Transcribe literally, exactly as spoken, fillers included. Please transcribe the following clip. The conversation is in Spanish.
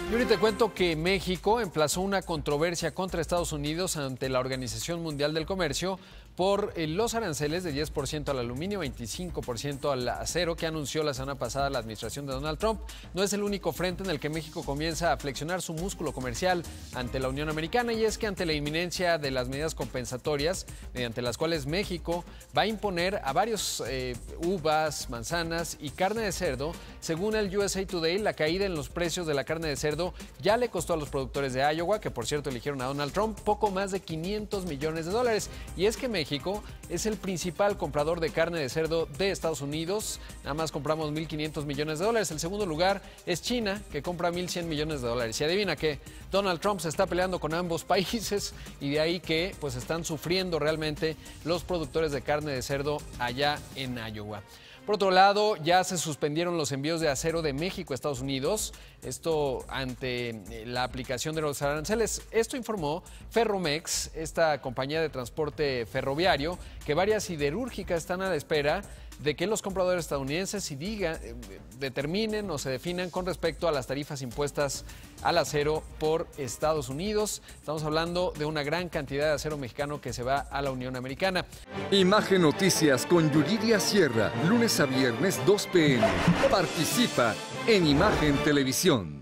Y ahorita te cuento que México emplazó una controversia contra Estados Unidos ante la Organización Mundial del Comercio por los aranceles de diez por ciento al aluminio, veinticinco por ciento al acero que anunció la semana pasada la administración de Donald Trump. No es el único frente en el que México comienza a flexionar su músculo comercial ante la Unión Americana, y es que ante la inminencia de las medidas compensatorias, mediante las cuales México va a imponer a varios eh, uvas, manzanas y carne de cerdo, según el U S A Today, la caída en los precios de la carne de cerdo ya le costó a los productores de Iowa, que por cierto eligieron a Donald Trump, poco más de quinientos millones de dólares. Y es que México México es el principal comprador de carne de cerdo de Estados Unidos. Nada más compramos mil quinientos millones de dólares. El segundo lugar es China, que compra mil cien millones de dólares. Y adivina qué, Donald Trump se está peleando con ambos países, y de ahí que pues están sufriendo realmente los productores de carne de cerdo allá en Iowa. Por otro lado, ya se suspendieron los envíos de acero de México a Estados Unidos, esto ante la aplicación de los aranceles. Esto informó Ferromex, esta compañía de transporte ferroviario, que varias siderúrgicas están a la espera de que los compradores estadounidenses si digan, determinen o se definan con respecto a las tarifas impuestas al acero por Estados Unidos. Estamos hablando de una gran cantidad de acero mexicano que se va a la Unión Americana. Imagen Noticias con Yuridia Sierra, lunes a viernes dos p m Participa en Imagen Televisión.